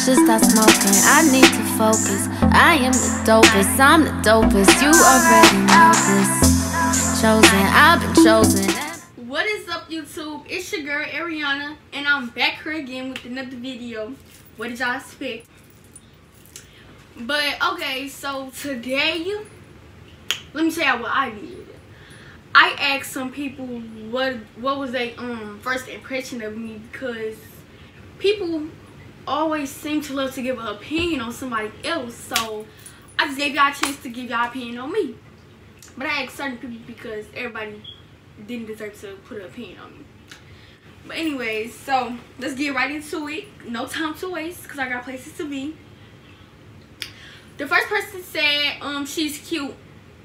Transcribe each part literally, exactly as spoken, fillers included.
should stop smoking. I need to focus. I am the dopest, I'm the dopest. You already know this. Chosen, I've been chosen. What is up, YouTube? It's your girl Ariana, and I'm back here again with another video. What did y'all expect? But okay, so today, let me tell y'all what I did. I asked some people what what was their um first impression of me, because people always seem to love to give an opinion on somebody else. So I just gave y'all a chance to give y'all opinion on me. But I asked certain people because everybody didn't deserve to put an opinion on me. But anyways, so let's get right into it. No time to waste, because I got places to be. The first person said um she's cute.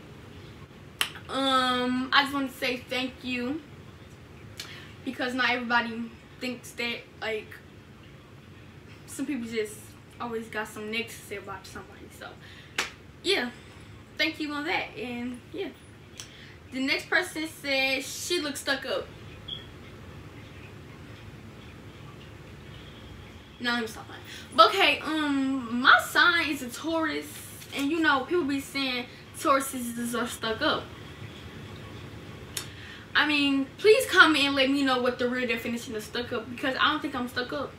Um, I just want to say thank you, because not everybody thinks that. Like, some people just always got some negative to say about somebody. So, yeah, thank you on that. And yeah, the next person said she looks stuck up. No, let me stop lying. But okay, um, my sign is a Taurus, and you know people be saying Tauruses are stuck up. I mean, please comment and let me know what the real definition of stuck up, because I don't think I'm stuck up.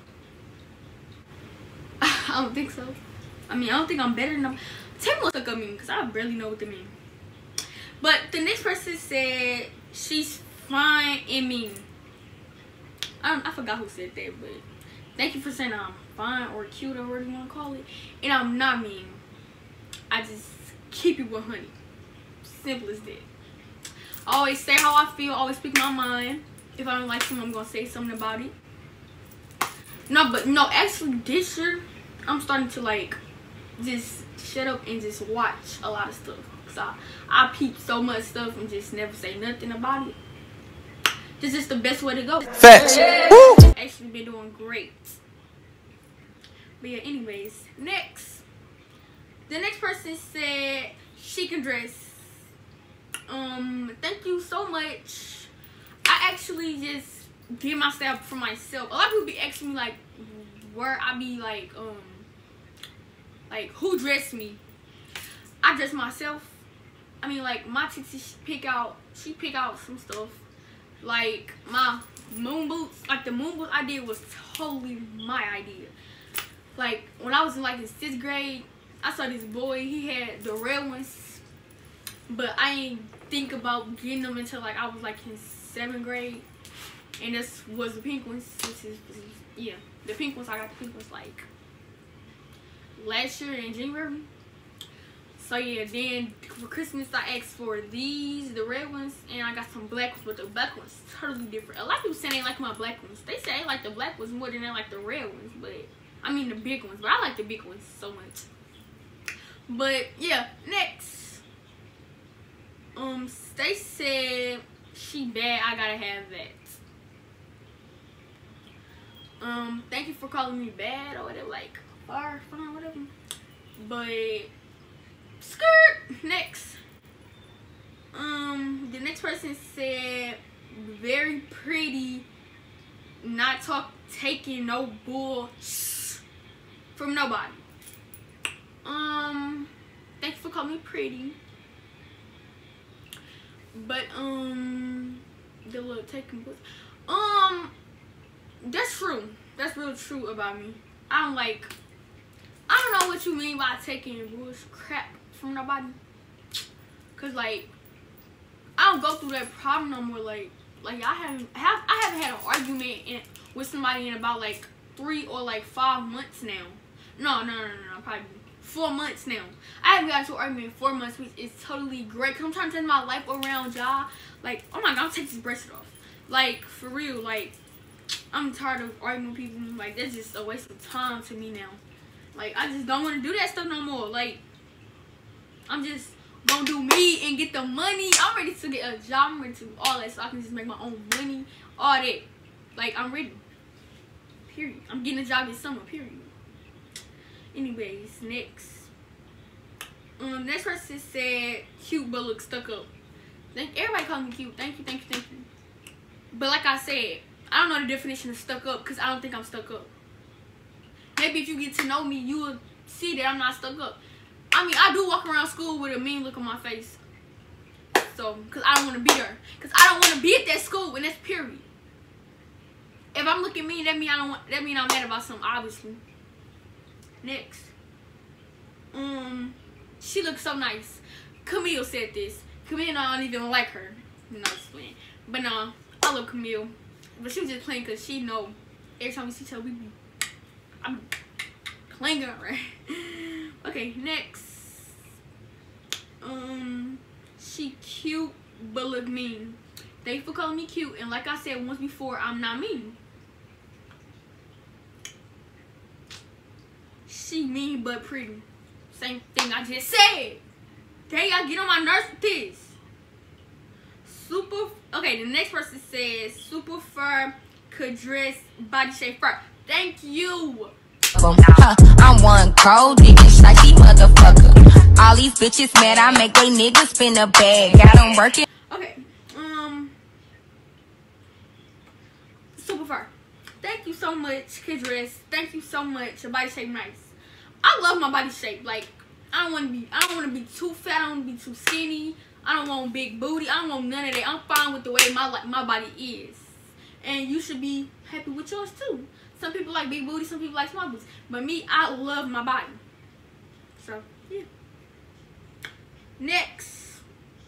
I don't think so. I mean, I don't think I'm better than them. Tell me what stuck up mean, because I barely know what they mean. But the next person said she's fine and mean. I don't, I forgot who said that, but thank you for saying I'm fine or cute or whatever you want to call it. And I'm not mean. I just keep it one hundred. Simple as that. I always say how I feel, always speak my mind. If I don't like something, I'm gonna say something about it. No, but no, actually this year I'm starting to like just shut up and just watch a lot of stuff. Cause I, I peep so much stuff and just never say nothing about it. This is the best way to go. Facts. Woo! Actually been doing great. But yeah, anyways, next. The next person said she can dress. Um, thank you so much. I actually just give myself for myself. A lot of people be asking me like where I be like, um, like who dressed me. I dress myself. I mean, like my tixie, she pick out, she pick out some stuff. Like my moon boots, like the moon boots I did was totally my idea. Like when I was in like in sixth grade, I saw this boy, he had the red ones, but I ain't think about getting them until like I was like in seventh grade, and this was the pink ones. This is, this is yeah, the pink ones. I got the pink ones like last year in January. So yeah, then for Christmas I asked for these, the red ones, and I got some black ones, but the black ones totally different. A lot of people say they like my black ones. They say they like the black ones more than they like the red ones, but I mean the big ones. But I like the big ones so much. But yeah, next. Um, they said she bad, I gotta have that. Um, thank you for calling me bad or whatever, like, far, fine, whatever. But, skirt, next. Um, the next person said, very pretty, not talk, taking no bull from nobody. Um, thank you for calling me pretty. But um the little taking books. Um that's true. That's real true about me. I don't like I don't know what you mean by taking bullshit crap from nobody. Cause like I don't go through that problem no more. Like like I haven't have I haven't had an argument in, with somebody in about like three or like five months now. No, no, no, no, no, probably four months now. I haven't got to an argument in four months, which is totally great, because I'm trying to turn my life around, y'all. Like, oh my god, I'll take this bracelet off. Like, for real, like, I'm tired of arguing with people. Like, that's just a waste of time to me now. Like, I just don't want to do that stuff no more. Like, I'm just gonna do me and get the money. I'm ready to get a job. I'm ready to do all that, so I can just make my own money. All that. Like, I'm ready. Period. I'm getting a job this summer, period. Anyways, next. Um, next person said cute but look stuck up. Thank everybody calling me cute. Thank you, thank you, thank you. But like I said, I don't know the definition of stuck up, because I don't think I'm stuck up. maybe if you get to know me, you will see that I'm not stuck up. I mean, I do walk around school with a mean look on my face. So, because I don't want to be there. Because I don't want to be at that school, and that's period. If I'm looking mean, that mean I don't want, that mean I'm mad about something, obviously. Next. Um, she looks so nice. Camille said this. Camille, I don't even like her. You know, just playing. But no, I love Camille. But she was just playing because she know every time we see each other, we be, I'm playing her, right? Okay, next. Um, she cute but look mean. Thank you for calling me cute. And like I said once before, I'm not mean. She mean but pretty. Same thing I just said. Okay, y'all get on my nerves with this. Super. Okay, the next person says super fur could dress body shape fur. Thank you. Huh, I'm one cold digging shitey motherfucker. All these bitches mad, I make they niggas spin a bag. Got them working. Okay, um, super fur. Thank you so much, kid dress. Thank you so much. Your body shape nice. I love my body shape. Like, I don't want to be. I don't want to be too fat. I don't want to be too skinny. I don't want big booty. I don't want none of that. I'm fine with the way my like my body is, and you should be happy with yours too. Some people like big booty. Some people like small booties. But me, I love my body. So yeah. Next,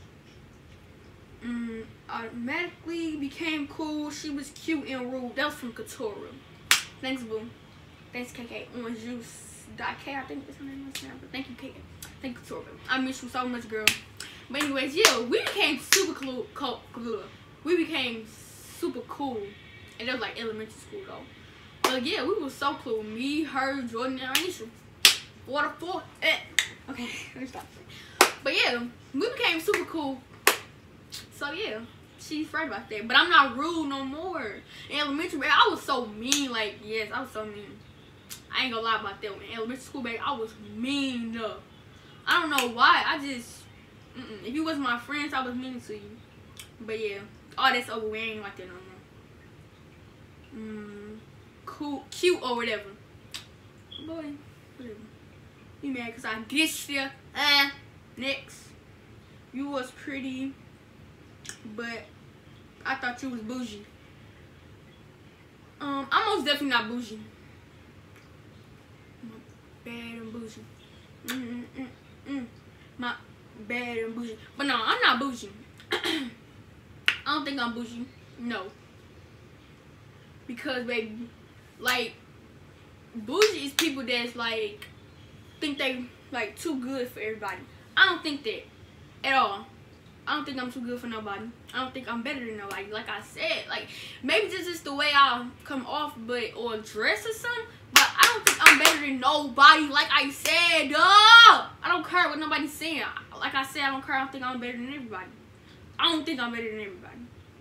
mm, automatically became cool. She was cute and rude. That was from Katora. Thanks, boo. Thanks, K K. Orange juice. Dot K, I think that's her name. But thank you, K K. Thank you, Katora. I miss you so much, girl. But anyways, yeah, we became super cool. cool, cool. We became super cool, and that was like elementary school though. But yeah, we were so cool. Me, her, Jordan, and Aisha. Four to four. Eh. Okay, let me stop. But yeah, we became super cool. So yeah, she's right about that. But I'm not rude no more. In elementary, baby, I was so mean. Like, yes, I was so mean. I ain't gonna lie about that one. In elementary school, baby, I was mean. I don't know why. I just, mm-mm. If you wasn't my friends, I was mean to you. But yeah, all that's over. We ain't like that no more. Mm, cool, cute or whatever. Boy, whatever. You mad because I ditched you? Uh, next. You was pretty, but I thought you was bougie. Um, I'm most definitely not bougie. My bad and bougie. Mm mm mm mm. My bad and bougie. But no, I'm not bougie. I don't think I'm bougie. No. Because, baby, like, bougie is people that's like think they like too good for everybody. I don't think that at all. I don't think I'm too good for nobody. I don't think I'm better than nobody. Like I said, like maybe this is the way I come off, but or dress or something. But I don't think I'm better than nobody. Like I said, duh. I don't care what nobody's saying. Like I said, I don't care. I don't think I'm better than everybody. I don't think I'm better than everybody.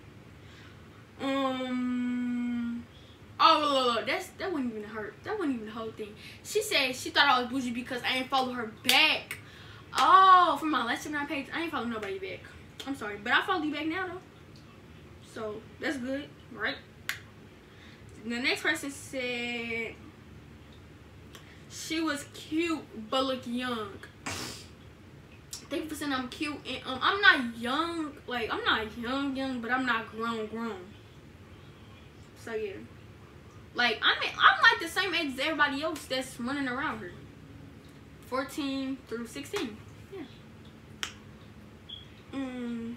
Um. Oh, that's that wasn't even hurt. That wasn't even the whole thing. She said she thought I was bougie because I didn't follow her back. Oh, from my Instagram page, I ain't follow nobody back. I'm sorry, but I follow you back now though. So that's good, right? The next person said she was cute but look young. Thank you for saying I'm cute, and um, I'm not young. Like I'm not young, young, but I'm not grown, grown. So yeah. Like, I mean, I'm like the same age as everybody else that's running around her. fourteen through sixteen. Yeah. Mm.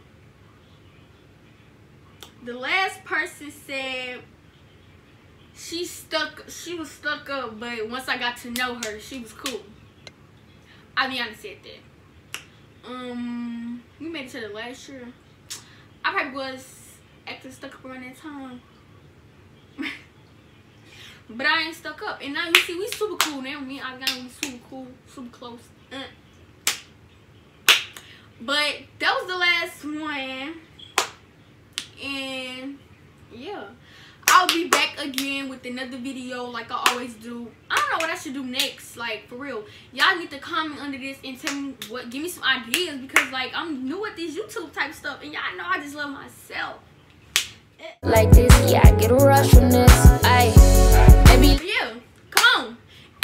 The last person said she stuck, she was stuck up, but once I got to know her, she was cool. I mean, I said that. Um, we made it to the last year. I probably was acting stuck up around that time. But I ain't stuck up. And now you see, we super cool now. Me and I got we super cool, super close. Uh. But that was the last one. And yeah. I'll be back again with another video like I always do. I don't know what I should do next. Like, for real. Y'all need to comment under this and tell me what, give me some ideas. Because, like, I'm new at this YouTube type stuff. And y'all know I just love myself. Like this, yeah, I get a rush from this. Aye. Yeah, come on.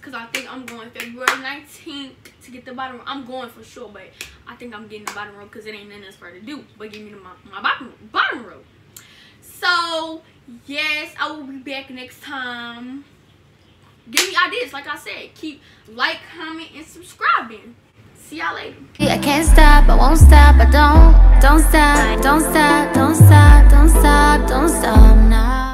because I think I'm going February nineteenth to get the bottom row. I'm going for sure, but I think I'm getting the bottom row because it ain't nothing else for her to do but give me the, my, my bottom, bottom row. So, yes, I will be back next time. Give me ideas, like I said. Keep like, comment, and subscribing. See y'all later. I can't stop, I won't stop, I don't, don't stop, don't stop, don't stop, don't stop, don't stop now.